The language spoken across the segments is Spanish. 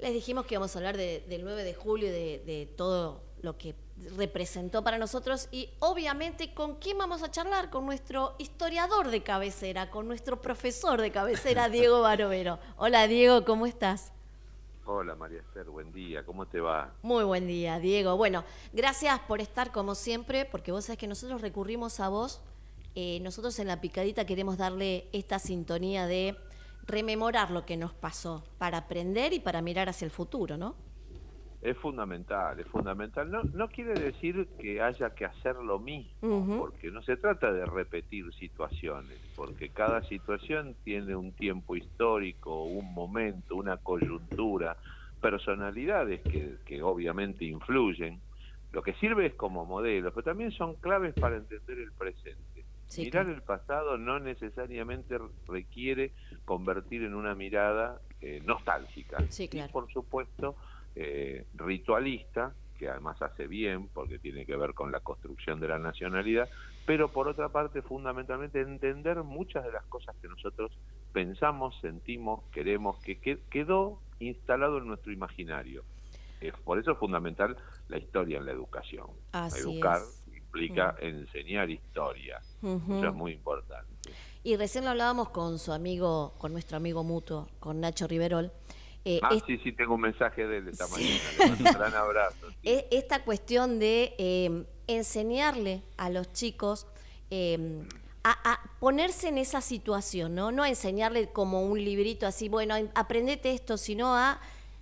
Les dijimos que íbamos a hablar del 9 de julio y de todo lo que representó para nosotros y obviamente con quién vamos a charlar, con nuestro historiador de cabecera, con nuestro profesor de cabecera, Diego Barovero. Hola Diego, ¿cómo estás? Hola María Esther, buen día, ¿cómo te va? Muy buen día, Diego. Bueno, gracias por estar como siempre, porque vos sabés que nosotros recurrimos a vos. Nosotros en La Picadita queremos darle esta sintonía de rememorar lo que nos pasó para aprender y para mirar hacia el futuro, ¿no? Es fundamental, es fundamental. No quiere decir que haya que hacer lo mismo, Ujú. porque no se trata de repetir situaciones, porque cada situación tiene un tiempo histórico, un momento, una coyuntura, personalidades que obviamente influyen. Lo que sirve es como modelo, pero también son claves para entender el presente. Sí, Mirar claro. el pasado no necesariamente requiere convertir en una mirada nostálgica. Sí, Y claro. por supuesto ritualista, que además hace bien porque tiene que ver con la construcción de la nacionalidad, pero por otra parte fundamentalmente entender muchas de las cosas que nosotros pensamos, sentimos, queremos, que quedó instalado en nuestro imaginario. Por eso es fundamental la historia en la educación. Así Educar es. implica enseñar historia, eso es Ujú. muy importante. Y recién lo hablábamos con su amigo, con nuestro amigo mutuo, con Nacho Riverol. Eh, Ah, es- sí, sí, tengo un mensaje de él esta sí. mañana, le mando un gran abrazo, sí. Esta cuestión de enseñarle a los chicos eh, a ponerse en esa situación, ¿no? No a enseñarle como un librito así, bueno, aprendete esto, sino a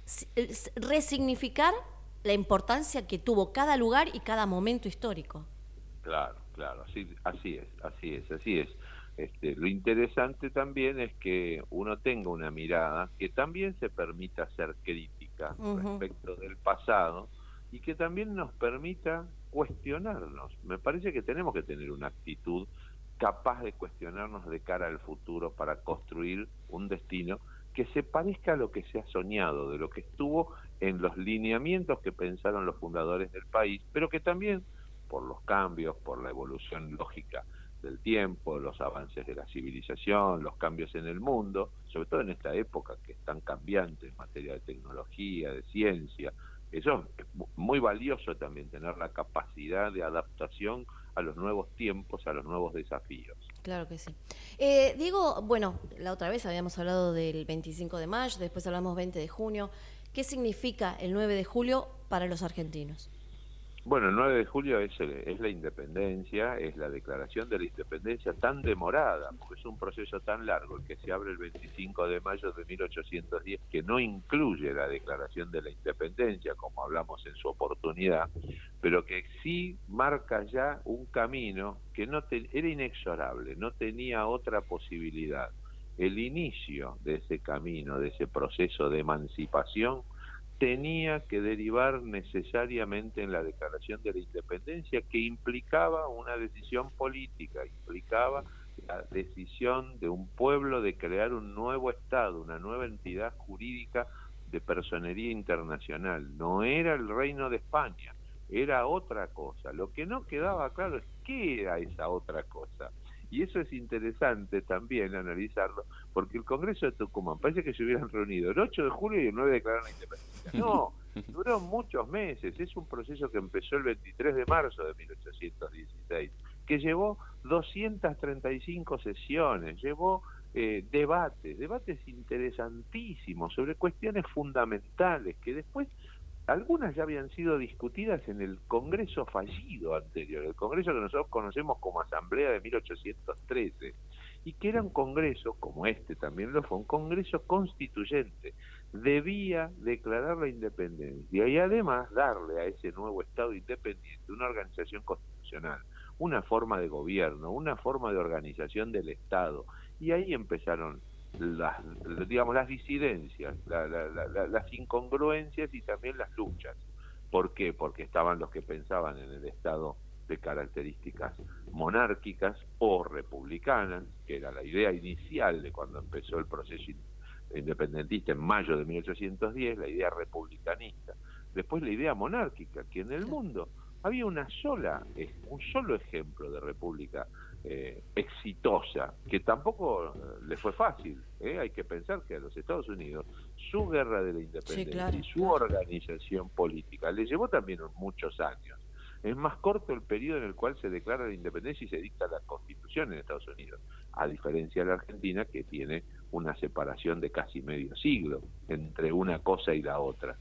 resignificar la importancia que tuvo cada lugar y cada momento histórico. Claro, claro, así es, así es, así es. Lo interesante también es que uno tenga una mirada que también se permita ser crítica Ujú. respecto del pasado y que también nos permita cuestionarnos. Me parece que tenemos que tener una actitud capaz de cuestionarnos de cara al futuro para construir un destino que se parezca a lo que se ha soñado, de lo que estuvo en los lineamientos que pensaron los fundadores del país, pero que también por los cambios, por la evolución lógica del tiempo, los avances de la civilización, los cambios en el mundo, sobre todo en esta época que es tan cambiante en materia de tecnología, de ciencia. Eso es muy valioso también, tener la capacidad de adaptación a los nuevos tiempos, a los nuevos desafíos. Claro que sí. Diego, bueno, la otra vez habíamos hablado del 25 de mayo, después hablamos 20 de junio. ¿Qué significa el 9 de julio para los argentinos? Bueno, el 9 de julio es la independencia, es la declaración de la independencia tan demorada, porque es un proceso tan largo el que se abre el 25 de mayo de 1810, que no incluye la declaración de la independencia, como hablamos en su oportunidad, pero que sí marca ya un camino que era inexorable, no tenía otra posibilidad. El inicio de ese camino, de ese proceso de emancipación, tenía que derivar necesariamente en la declaración de la independencia, que implicaba una decisión política, implicaba la decisión de un pueblo de crear un nuevo Estado, una nueva entidad jurídica de personería internacional. No era el Reino de España, era otra cosa. Lo que no quedaba claro es qué era esa otra cosa. Y eso es interesante también analizarlo, porque el Congreso de Tucumán parece que se hubieran reunido el 8 de julio y el 9 declararon la independencia. No, duró muchos meses. Es un proceso que empezó el 23 de marzo de 1816, que llevó 235 sesiones, llevó debates interesantísimos sobre cuestiones fundamentales que después algunas ya habían sido discutidas en el Congreso fallido anterior, el Congreso que nosotros conocemos como Asamblea de 1813, y que era un Congreso, como este también lo fue, un Congreso constituyente. Debía declarar la independencia y además darle a ese nuevo Estado independiente una organización constitucional, una forma de gobierno, una forma de organización del Estado. Y ahí empezaron las, digamos, las disidencias, las incongruencias y también las luchas. ¿Por qué? Porque estaban los que pensaban en el Estado de características monárquicas o republicanas, que era la idea inicial de cuando empezó el proceso independentista en mayo de 1810, la idea republicanista. Después la idea monárquica, que en el Claro. mundo había un solo ejemplo de república exitosa, que tampoco le fue fácil. Hay que pensar que a los Estados Unidos su guerra de la independencia, Sí, claro, y su organización política le llevó también muchos años. Es más corto el periodo en el cual se declara la independencia y se dicta la Constitución en Estados Unidos, a diferencia de la Argentina, que tiene una separación de casi medio siglo entre una cosa y la otra.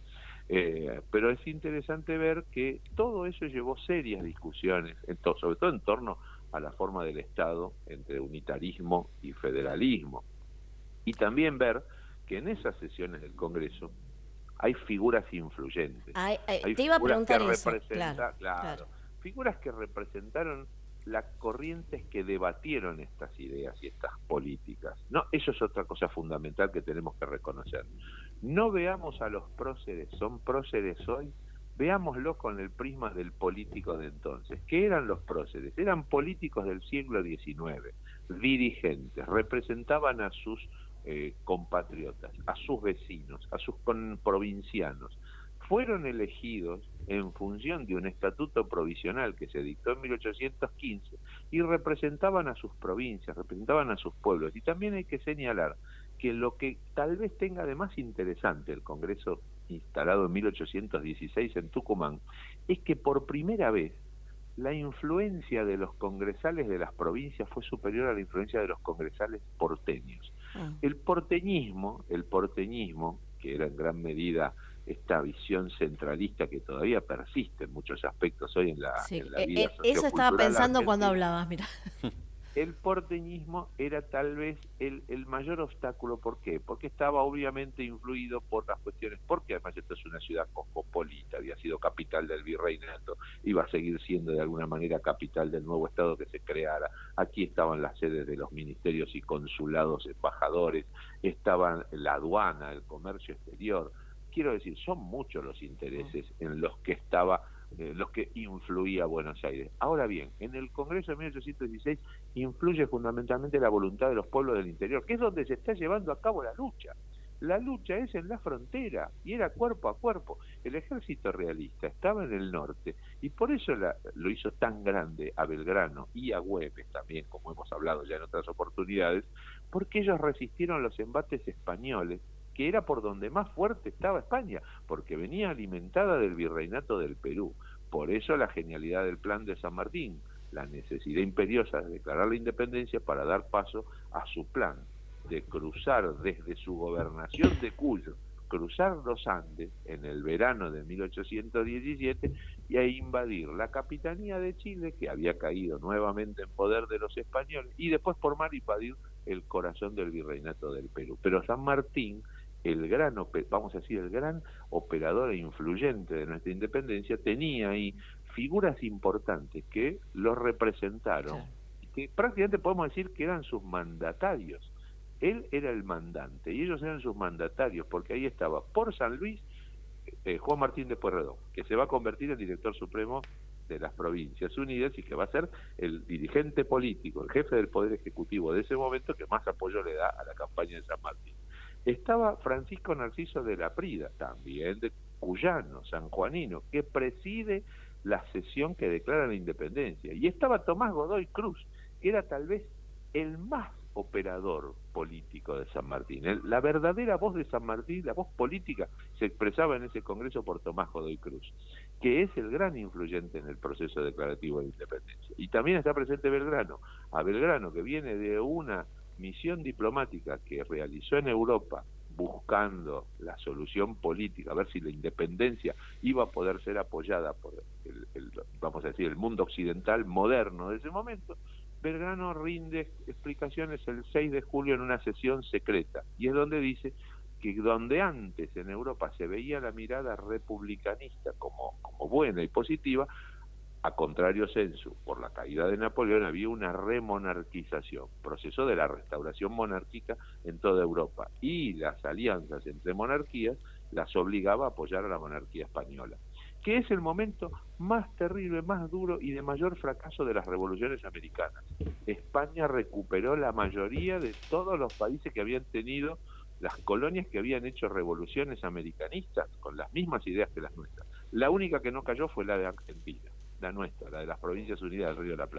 Pero es interesante ver que todo eso llevó serias discusiones, sobre todo en torno a la forma del Estado entre unitarismo y federalismo. Y también ver que en esas sesiones del Congreso hay figuras influyentes. Hay te iba a figuras preguntar que eso, claro, figuras que representaron las corrientes que debatieron estas ideas y estas políticas. No, eso es otra cosa fundamental que tenemos que reconocer. No veamos a los próceres, son próceres hoy, veámoslo con el prisma del político de entonces. ¿Qué eran los próceres? Eran políticos del siglo XIX, dirigentes, representaban a sus compatriotas, a sus vecinos, a sus provincianos. Fueron elegidos en función de un estatuto provisional que se dictó en 1815 y representaban a sus provincias, representaban a sus pueblos. Y también hay que señalar que lo que tal vez tenga de más interesante el Congreso instalado en 1816 en Tucumán es que por primera vez la influencia de los congresales de las provincias fue superior a la influencia de los congresales porteños. El porteñismo, que era en gran medida esta visión centralista que todavía persiste en muchos aspectos hoy en la vida sociocultural. Eso estaba pensando argentina, cuando hablabas, mira. El porteñismo era tal vez el mayor obstáculo. ¿Por qué? Porque estaba obviamente influido por las cuestiones, porque además esto es una ciudad cosmopolita, había sido capital del virreinato, iba a seguir siendo de alguna manera capital del nuevo estado que se creara. Aquí estaban las sedes de los ministerios y consulados, embajadores, estaban la aduana, el comercio exterior. Quiero decir, son muchos los intereses en los que los que influía Buenos Aires. Ahora bien, en el Congreso de 1816 influye fundamentalmente la voluntad de los pueblos del interior, que es donde se está llevando a cabo la lucha. La lucha es en la frontera y era cuerpo a cuerpo. El ejército realista estaba en el norte y por eso lo hizo tan grande a Belgrano y a Güemes también, como hemos hablado ya en otras oportunidades, porque ellos resistieron los embates españoles, que era por donde más fuerte estaba España, porque venía alimentada del virreinato del Perú. Por eso la genialidad del plan de San Martín, la necesidad imperiosa de declarar la independencia para dar paso a su plan de cruzar desde su gobernación de Cuyo, cruzar los Andes en el verano de 1817 y a invadir la capitanía de Chile, que había caído nuevamente en poder de los españoles, y después por mar invadir el corazón del virreinato del Perú. Pero San Martín, el gran operador e influyente de nuestra independencia, tenía ahí figuras importantes que lo representaron, que prácticamente podemos decir que eran sus mandatarios. Él era el mandante y ellos eran sus mandatarios, porque ahí estaba por San Luis Juan Martín de Pueyrredón, que se va a convertir en director supremo de las Provincias Unidas y que va a ser el dirigente político, el jefe del Poder Ejecutivo de ese momento que más apoyo le da a la campaña de San Martín. Estaba Francisco Narciso de la Prida, también de cuyano, sanjuanino, que preside la sesión que declara la independencia. Y estaba Tomás Godoy Cruz, que era tal vez el más operador político de San Martín. La verdadera voz de San Martín, la voz política, se expresaba en ese congreso por Tomás Godoy Cruz, que es el gran influyente en el proceso declarativo de independencia. Y también está presente Belgrano, que viene de una misión diplomática que realizó en Europa buscando la solución política, a ver si la independencia iba a poder ser apoyada por vamos a decir, el mundo occidental moderno de ese momento. Belgrano rinde explicaciones el 6 de julio en una sesión secreta, y es donde dice que donde antes en Europa se veía la mirada republicanista como buena y positiva, a contrario censo, por la caída de Napoleón había una remonarquización, proceso de la restauración monárquica en toda Europa, y las alianzas entre monarquías las obligaba a apoyar a la monarquía española, que es el momento más terrible, más duro y de mayor fracaso de las revoluciones americanas. España recuperó la mayoría de todos los países que habían tenido las colonias que habían hecho revoluciones americanistas con las mismas ideas que las nuestras. La única que no cayó fue la de Argentina, la nuestra, la de las Provincias Unidas del Río de la Plata.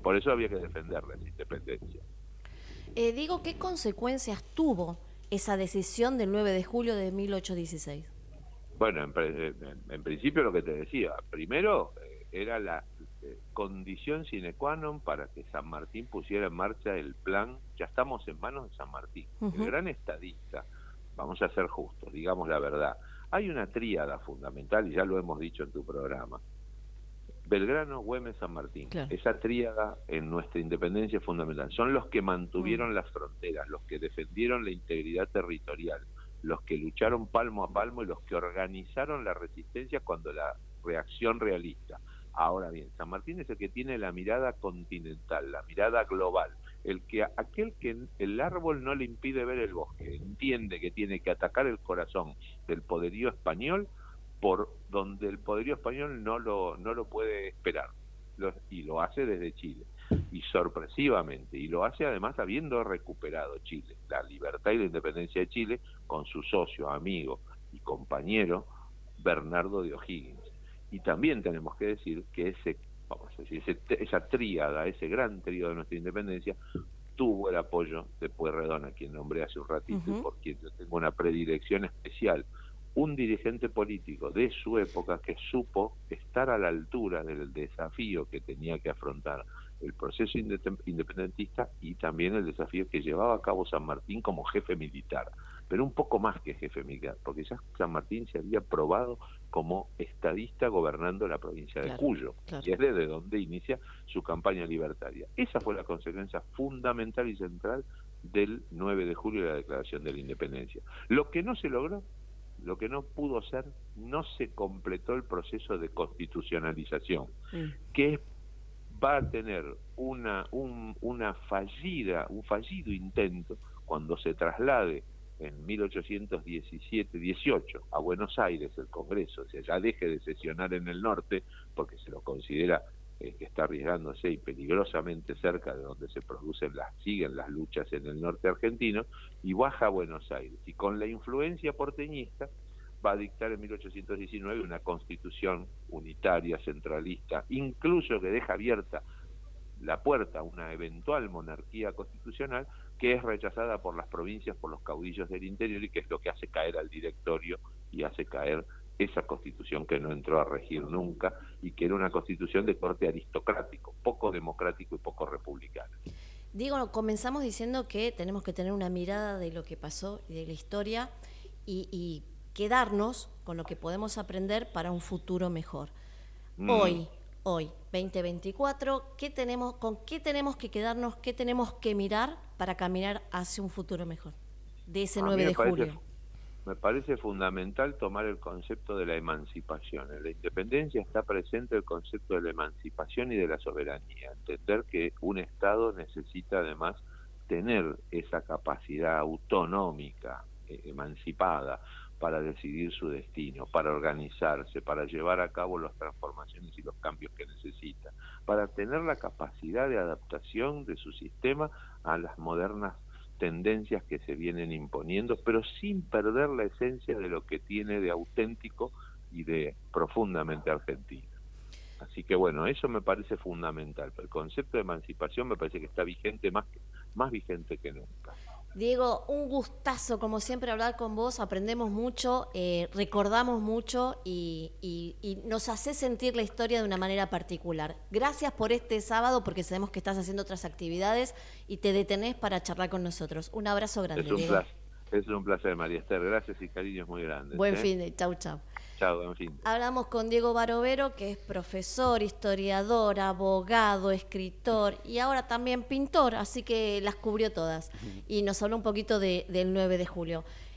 Por eso había que defender la independencia. Diego, ¿qué consecuencias tuvo esa decisión del 9 de julio de 1816? Bueno, en principio lo que te decía, primero era la condición sine qua non para que San Martín pusiera en marcha el plan. Ya estamos en manos de San Martín, el gran estadista. Vamos a ser justos, digamos la verdad. Hay una tríada fundamental, y ya lo hemos dicho en tu programa: Belgrano, Güemes, San Martín. Claro. Esa tríada en nuestra independencia es fundamental. Son los que mantuvieron las fronteras, los que defendieron la integridad territorial, los que lucharon palmo a palmo y los que organizaron la resistencia cuando la reacción realista. Ahora bien, San Martín es el que tiene la mirada continental, la mirada global, aquel que el árbol no le impide ver el bosque, entiende que tiene que atacar el corazón del poderío español por donde el poderío español no lo puede esperar, y lo hace desde Chile, y sorpresivamente, y lo hace además habiendo recuperado Chile, la libertad y la independencia de Chile, con su socio, amigo y compañero Bernardo de O'Higgins. Y también tenemos que decir que esa tríada, ese gran trío de nuestra independencia, tuvo el apoyo de Pueyrredón, a quien nombré hace un ratito, y por quien yo tengo una predilección especial. Un dirigente político de su época que supo estar a la altura del desafío que tenía que afrontar el proceso independentista y también el desafío que llevaba a cabo San Martín como jefe militar, pero un poco más que jefe militar, porque ya San Martín se había probado como estadista gobernando la provincia de Cuyo, y es desde donde inicia su campaña libertaria. Esa fue la consecuencia fundamental y central del 9 de julio de la Declaración de la Independencia. Lo que no se logró, lo que no pudo ser, no se completó el proceso de constitucionalización, que va a tener un fallido intento cuando se traslade en 1817-18 a Buenos Aires el Congreso, o sea, ya deje de sesionar en el norte, porque se lo considera que está arriesgándose y peligrosamente cerca de donde se siguen las luchas en el norte argentino, y baja a Buenos Aires, y con la influencia porteñista va a dictar en 1819 una constitución unitaria, centralista, incluso que deja abierta la puerta a una eventual monarquía constitucional, que es rechazada por las provincias, por los caudillos del interior, y que es lo que hace caer al directorio y hace caer esa constitución que no entró a regir nunca, y que era una constitución de corte aristocrático, poco democrático y poco republicano. Diego, comenzamos diciendo que tenemos que tener una mirada de lo que pasó y de la historia, y quedarnos con lo que podemos aprender para un futuro mejor. Hoy, 2024, ¿con qué tenemos que quedarnos, qué tenemos que mirar para caminar hacia un futuro mejor de ese 9 de julio? Me parece fundamental tomar el concepto de la emancipación. En la independencia está presente el concepto de la emancipación y de la soberanía. Entender que un Estado necesita además tener esa capacidad autonómica, emancipada, para decidir su destino, para organizarse, para llevar a cabo las transformaciones y los cambios que necesita, para tener la capacidad de adaptación de su sistema a las modernas tendencias que se vienen imponiendo, pero sin perder la esencia de lo que tiene de auténtico y de profundamente argentino. Así que bueno, eso me parece fundamental. El concepto de emancipación me parece que está vigente, más vigente que nunca. Diego, un gustazo, como siempre, hablar con vos. Aprendemos mucho, recordamos mucho y nos hace sentir la historia de una manera particular. Gracias por este sábado, porque sabemos que estás haciendo otras actividades y te detenés para charlar con nosotros. Un abrazo grande, Diego. Es un placer, María Esther. Gracias y cariños muy grandes. Buen fin de. Chau. Chao, buen fin. Hablamos con Diego Barovero, que es profesor, historiador, abogado, escritor y ahora también pintor, así que las cubrió todas. Y nos habló un poquito del 9 de julio.